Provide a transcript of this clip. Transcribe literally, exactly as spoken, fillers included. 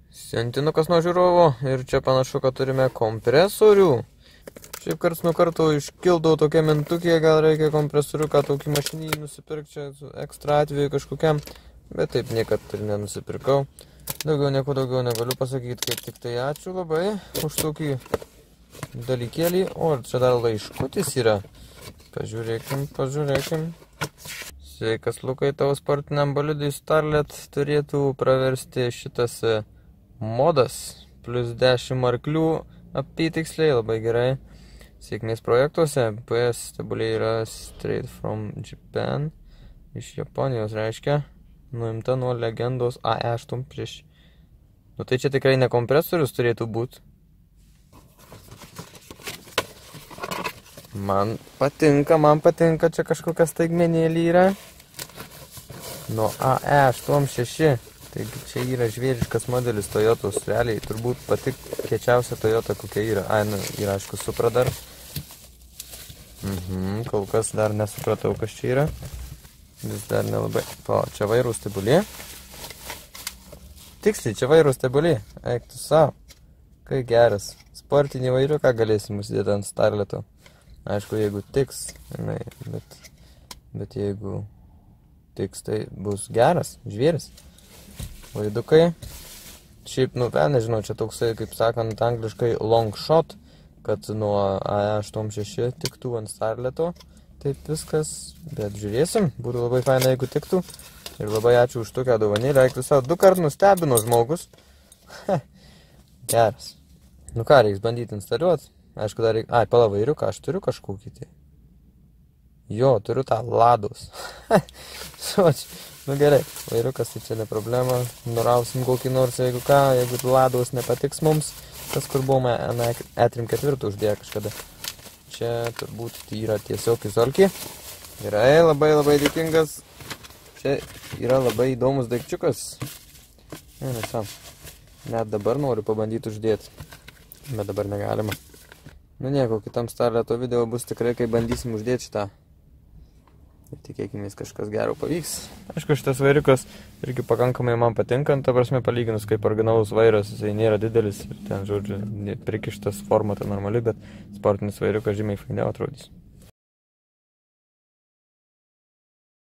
Sentinukas nuo žiūrovo ir čia panašu, kad turime kompresorių. Šiaip karts nuo karto iškildavo tokia mintukė, gal reikia kompresoriuką tokį mašinį nusipirkti čia ekstra atveju kažkokiam, bet taip niekad ir nenusipirkau. Daugiau nieko daugiau negaliu pasakyti, kaip tik tai ačiū labai už tokį dalykėlį. O, čia dar laiškutis yra. Pažiūrėkim, pažiūrėkim. Sveikas Lukai, tavo sportiniam bolidui Starlet turėtų praversti šitas modas. Plius dešimt arklių apytiksliai, labai gerai. Sėkmės projektuose. P S stebuliai yra straight from Japan. Iš Japonijos reiškia. Nuimta nuo legendos A E aštuoni prieš. Nu tai čia tikrai ne kompresorius turėtų būti. Man patinka, man patinka, čia kažkokia staigmenėlė yra. Nuo A E aštuoni šeši. Taigi čia yra žvėriškas modelis Toyotos. Realiai turbūt pati kiečiausia Toyota kokia yra. Ai, nu, yra aišku Supra dar. Mhm, kol kas dar nesupratau, kas čia yra. Vis dar nelabai. O, čia vairų stebulė. Tiksliai, čia vairų stebulė. Eik tu savo. Kai geras. Sportinį vairiuką galėsim užsidėti ant Starleto. Aišku, jeigu tiks, ne, bet, bet jeigu tiks, tai bus geras, žvėris. Vaidukai. Šiaip, nu, pen, nežinau, čia toksai, kaip sakant, angliškai long shot, kad nuo A E aštuoni šeši tiktų ant Starleto. Taip viskas, bet žiūrėsim, būtų labai faina, jeigu tiktų. Ir labai ačiū už tokią dovanėlę, eik tu savo, du kart nustebino žmogus. Geras. Nu ką, reiks bandyti instaliuoti. Aišku, dar reikia... Ai, pala vairiuką, aš turiu kažkokį tai. Jo, turiu tą Lados. Soč, nu gerai, vairiukas tai čia ne problema. Nurausim kokį nors, jeigu ką, jeigu Lados nepatiks mums. Tas, kur buvome E trim keturi uždėję kažkada. Čia turbūt tai yra tiesiog izolkė. Gerai, labai labai dėkingas. Čia yra labai įdomus daikčiukas. Ne, nesam. Net dabar noriu pabandyti uždėti. Bet dabar negalima. Nu nieko, kitam Starleto video bus tikrai, kai bandysim uždėti šitą. Ir tikėkimės, kažkas gero pavyks. Aišku, šitas vairiukas irgi pakankamai man patinka, ta prasme palyginus kaip originalus vairas, jisai nėra didelis ir ten, žodžiu, prikištas forma tai normali, bet sportinis vairiukas žymiai fainiau atrodys.